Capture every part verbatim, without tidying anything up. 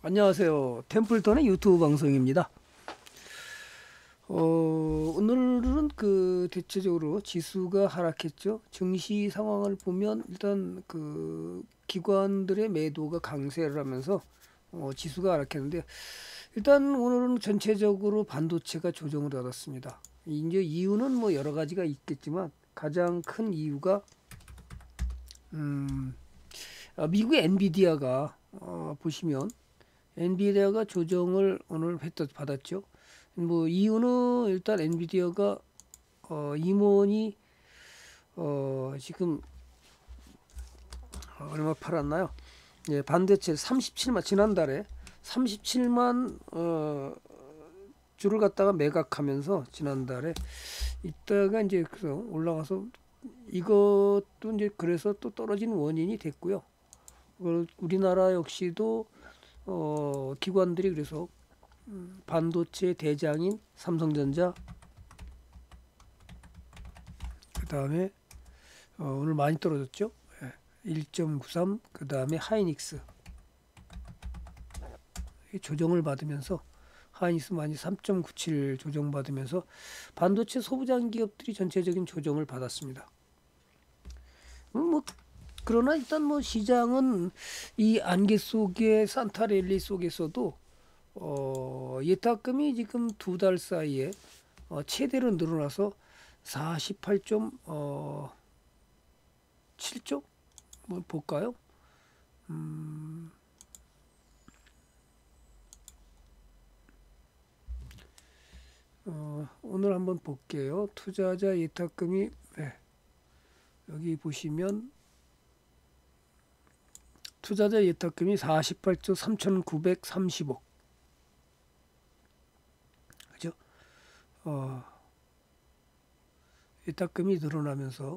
안녕하세요. 템플턴의 유튜브 방송입니다. 어, 오늘은 그 대체적으로 지수가 하락했죠. 증시 상황을 보면 일단 그 기관들의 매도가 강세를 하면서 어, 지수가 하락했는데 일단 오늘은 전체적으로 반도체가 조정을 받았습니다. 이제 이유는 뭐 여러 가지가 있겠지만 가장 큰 이유가 음, 아, 미국의 엔비디아가 어, 보시면 엔비디아가 조정을 오늘 했다 받았죠. 뭐 이유는 일단 엔비디아가 어, 임원이 어, 지금 얼마 팔았나요? 예, 반도체 삼십칠만 지난달에 삼십칠만 어, 주를 갖다가 매각하면서 지난달에 이따가 이제 그래서 올라가서 이것도 이제 그래서 또 떨어진 원인이 됐고요. 우리나라 역시도 어, 기관들이 그래서 반도체 대장인 삼성전자, 그 다음에 어, 오늘 많이 떨어졌죠. 일 점 구삼, 그 다음에 하이닉스 조정을 받으면서 하이닉스 많이 삼 점 구칠 조정받으면서 반도체 소부장 기업들이 전체적인 조정을 받았습니다. 음, 뭐 그러나 일단 뭐 시장은 이 안개 속에 산타랠리 속에서도 어, 예탁금이 지금 두 달 사이에 어, 최대로 늘어나서 사십팔 점 칠 조? 뭐 볼까요? 음, 어, 오늘 한번 볼게요. 투자자 예탁금이 네, 여기 보시면 투자자 예탁금이 사십팔 조 삼천구백삼십억, 그죠? 어, 예탁금이 늘어나면서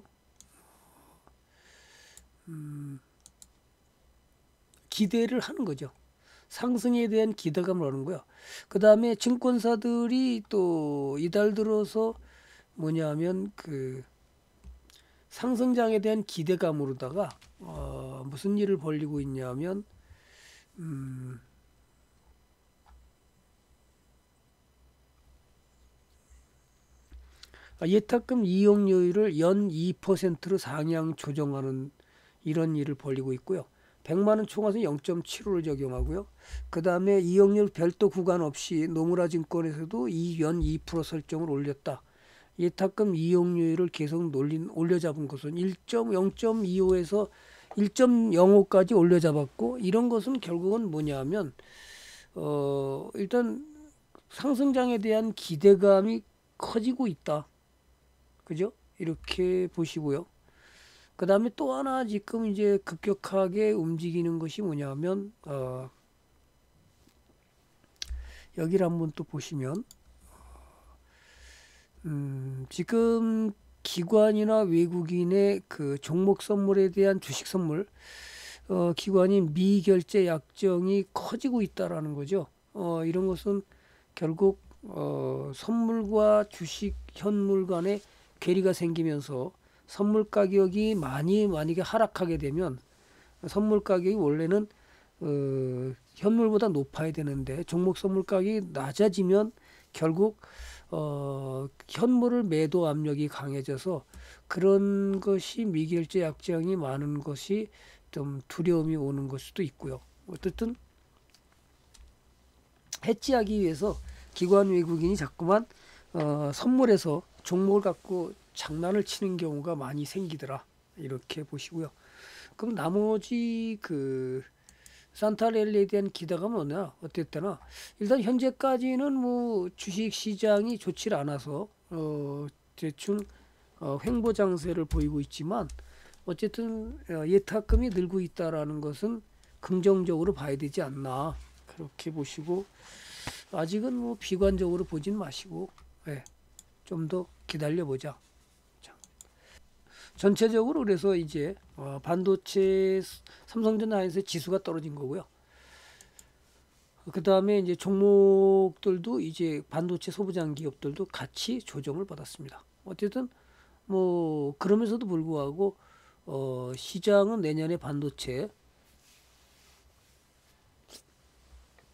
음, 기대를 하는 거죠. 상승에 대한 기대감을 하는 거야. 그 다음에 증권사들이 또 이달 들어서 뭐냐면 그 상승장에 대한 기대감으로다가 어, 무슨 일을 벌이고 있냐면 음, 예탁금 이용료율을 연 이 퍼센트로 상향 조정하는 이런 일을 벌이고 있고요. 백만 원 초과서 영 점 칠오를 적용하고요. 그 다음에 이용률 별도 구간 없이 노무라 증권에서도 연 이 퍼센트 설정을 올렸다. 예탁금 이용료율을 계속 놀린, 올려잡은 것은 영 점 이오에서 일 점 영오까지 올려잡았고, 이런 것은 결국은 뭐냐면 어, 일단 상승장에 대한 기대감이 커지고 있다. 그죠? 이렇게 보시고요. 그 다음에 또 하나 지금 이제 급격하게 움직이는 것이 뭐냐면 어, 여기를 한번 또 보시면 음, 지금 기관이나 외국인의 그 종목 선물에 대한 주식 선물, 어, 기관이 미결제 약정이 커지고 있다라는 거죠. 어, 이런 것은 결국 어, 선물과 주식 현물 간의 괴리가 생기면서 선물 가격이 많이 만약에 하락하게 되면 선물 가격이 원래는 어, 현물보다 높아야 되는데 종목 선물 가격이 낮아지면 결국 어, 현물을 매도 압력이 강해져서 그런 것이 미결제 약정이 많은 것이 좀 두려움이 오는 걸 수도 있고요. 어쨌든 해지하기 위해서 기관 외국인이 자꾸만 어, 선물에서 종목을 갖고 장난을 치는 경우가 많이 생기더라. 이렇게 보시고요. 그럼 나머지 그 산타랠리에 대한 기대가 뭐냐? 어땠거나 일단 현재까지는 뭐 주식 시장이 좋지 않아서 어, 대충 어, 횡보 장세를 보이고 있지만 어쨌든 어, 예탁금이 늘고 있다라는 것은 긍정적으로 봐야 되지 않나, 그렇게 보시고 아직은 뭐 비관적으로 보진 마시고 예, 좀 더 기다려 보자. 전체적으로 그래서 이제 어, 반도체 삼성전자 하이닉스 지수가 떨어진 거고요. 그 다음에 이제 종목들도 이제 반도체 소부장 기업들도 같이 조정을 받았습니다. 어쨌든 뭐 그러면서도 불구하고 어, 시장은 내년에 반도체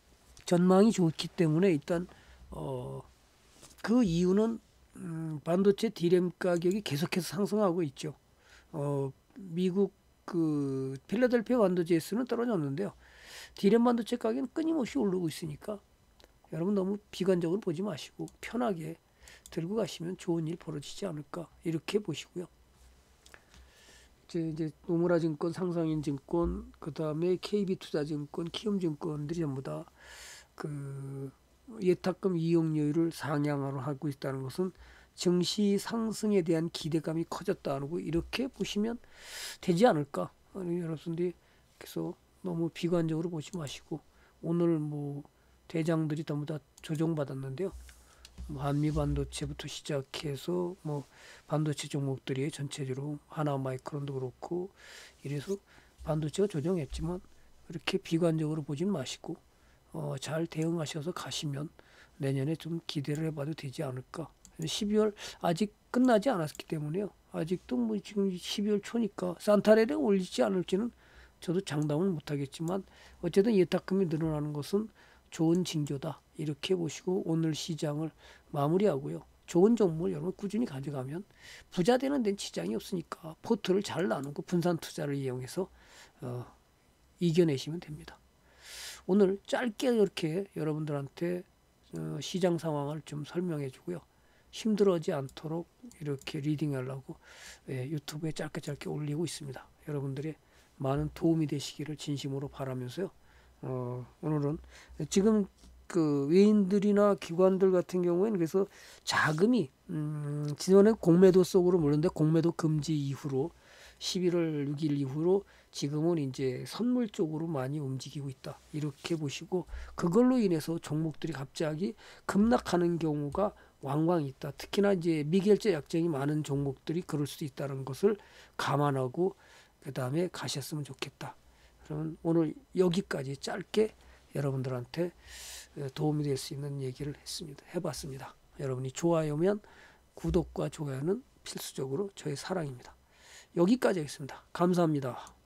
전망이 좋기 때문에 일단 어, 그 이유는 음, 반도체 디램 가격이 계속해서 상승하고 있죠. 어, 미국 그 필라델피아 반도체에서는 떨어졌는데요. 디램 반도체 가격은 끊임없이 오르고 있으니까 여러분 너무 비관적으로 보지 마시고 편하게 들고 가시면 좋은 일 벌어지지 않을까 이렇게 보시고요. 이제, 이제 노무라 증권, 상상인 증권, 그 다음에 케이비투자증권, 키움증권들이 전부 다 그 예탁금 이용료율을 상향으로 하고 있다는 것은 증시 상승에 대한 기대감이 커졌다는 거 이렇게 보시면 되지 않을까. 아니, 여러분들이 그래서 너무 비관적으로 보지 마시고 오늘 뭐 대장들이 전부 다 조정받았는데요. 뭐 한미 반도체부터 시작해서 뭐 반도체 종목들이 전체적으로 하나마이크론도 그렇고 이래서 반도체가 조정했지만 그렇게 비관적으로 보진 마시고 어, 잘 대응하셔서 가시면 내년에 좀 기대를 해봐도 되지 않을까. 십이월 아직 끝나지 않았기 때문에요. 아직도 뭐 지금 십이월 초니까 산타레를 올리지 않을지는 저도 장담을 못하겠지만 어쨌든 예탁금이 늘어나는 것은 좋은 징조다. 이렇게 보시고 오늘 시장을 마무리하고요. 좋은 종목을 여러분 꾸준히 가져가면 부자 되는 데는 지장이 없으니까 포트를 잘 나누고 분산 투자를 이용해서 어, 이겨내시면 됩니다. 오늘 짧게 이렇게 여러분들한테 어, 시장 상황을 좀 설명해 주고요. 힘들어지 않도록 이렇게 리딩하려고 예, 유튜브에 짧게 짧게 올리고 있습니다. 여러분들의 많은 도움이 되시기를 진심으로 바라면서요. 어, 오늘은 지금 그 외인들이나 기관들 같은 경우에는 그래서 자금이 음, 지난해 공매도 속으로 물었는데 공매도 금지 이후로 십일월 육일 이후로 지금은 이제 선물 쪽으로 많이 움직이고 있다. 이렇게 보시고 그걸로 인해서 종목들이 갑자기 급락하는 경우가 왕왕 있다. 특히나 이제 미결제 약정이 많은 종목들이 그럴 수 있다는 것을 감안하고 그 다음에 가셨으면 좋겠다. 그러면 오늘 여기까지 짧게 여러분들한테 도움이 될 수 있는 얘기를 했습니다. 해봤습니다. 여러분이 좋아요면 구독과 좋아요는 필수적으로 저의 사랑입니다. 여기까지 하겠습니다. 감사합니다.